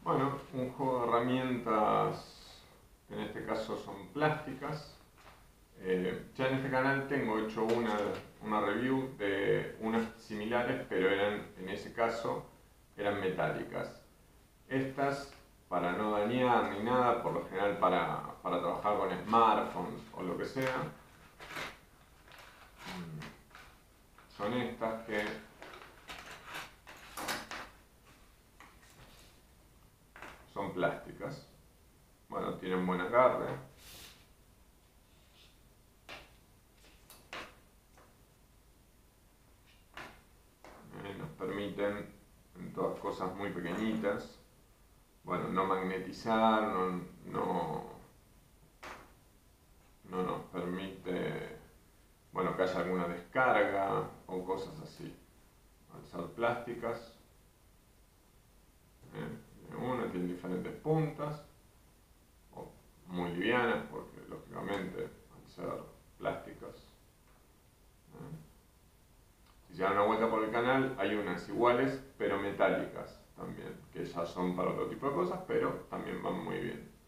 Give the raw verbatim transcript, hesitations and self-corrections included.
Bueno, un juego de herramientas que en este caso son plásticas. Eh, ya en este canal tengo hecho una, una review de unas similares, pero eran, en ese caso, eran metálicas. Estas, para no dañar ni nada, por lo general para, para trabajar con smartphones o lo que sea, son estas que son plásticas. Bueno, tienen buen agarre. Eh, nos permiten, en todas cosas muy pequeñitas, bueno, no magnetizar, no, no, no nos permite, bueno, que haya alguna descarga o cosas así. Al ser plásticas, eh, una tiene diferentes puntas, o muy livianas, porque lógicamente al ser plásticas. ¿eh? Si se dan una vuelta por el canal, hay unas iguales, pero metálicas también, que ya son para otro tipo de cosas, pero también van muy bien.